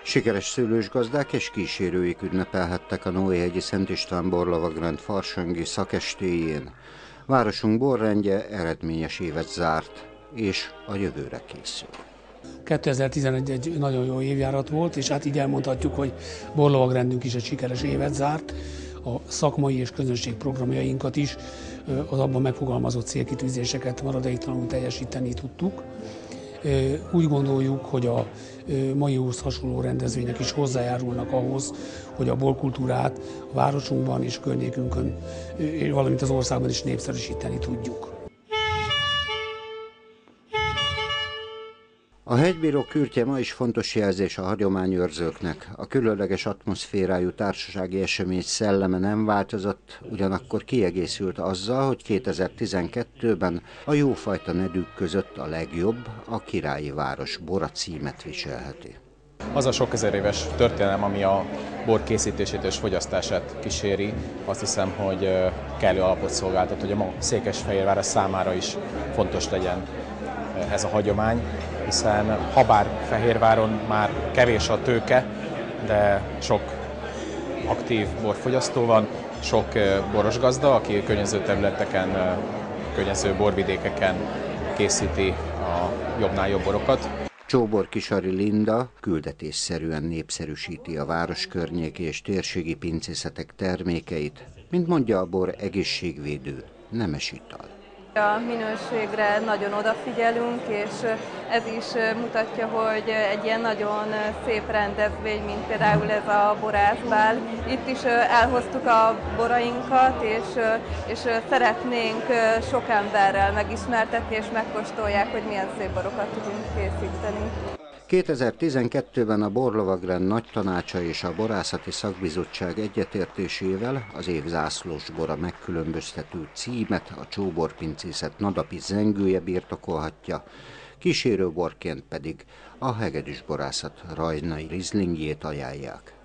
Sikeres szőlősgazdák és kísérőik ünnepelhettek a Nóéhegyi Szent István borlavagrend farsangi szakestéjén. Városunk borrendje eredményes évet zárt, és a jövőre készül. 2011 egy nagyon jó évjárat volt, és hát így elmondhatjuk, hogy borlovagrendünk is egy sikeres évet zárt. A szakmai és közönség programjainkat is, az abban megfogalmazott célkitűzéseket maradéktalanul teljesíteni tudtuk. Úgy gondoljuk, hogy a maihoz hasonló rendezvények is hozzájárulnak ahhoz, hogy a borkultúrát a városunkban és környékünkön, valamint az országban is népszerűsíteni tudjuk. A hegybíró kürtje ma is fontos jelzés a hagyományőrzőknek. A különleges atmoszférájú társasági esemény szelleme nem változott, ugyanakkor kiegészült azzal, hogy 2012-ben a jófajta nedűk között a legjobb, a Királyi Város bora címet viselheti. Az a sok ezer éves történelem, ami a bor készítését és fogyasztását kíséri, azt hiszem, hogy kellő alapot szolgáltat, hogy a ma Székesfehérvár számára is fontos legyen ez a hagyomány, hiszen habár Fehérváron már kevés a tőke, de sok aktív borfogyasztó van, sok boros gazda, aki a környező területeken, környező borvidékeken készíti a jobbnál jobb borokat. Csóbor-Kisari Linda küldetésszerűen népszerűsíti a város környéki és térségi pincészetek termékeit, mint mondja a bor egészségvédő, nemes ital. A minőségre nagyon odafigyelünk, és ez is mutatja, hogy egy ilyen nagyon szép rendezvény, mint például ez a borászbál. Itt is elhoztuk a borainkat, és szeretnénk sok emberrel megismertetni, és megkóstolják, hogy milyen szép borokat tudunk készíteni. 2012-ben a Borlovagrend Nagytanácsa és a Borászati Szakbizottság egyetértésével az év zászlós bora megkülönböztető címet a csóborpincészet Nadapi zengője birtokolhatja, kísérőborként pedig a hegedűs borászat rajnai rizlingjét ajánlják.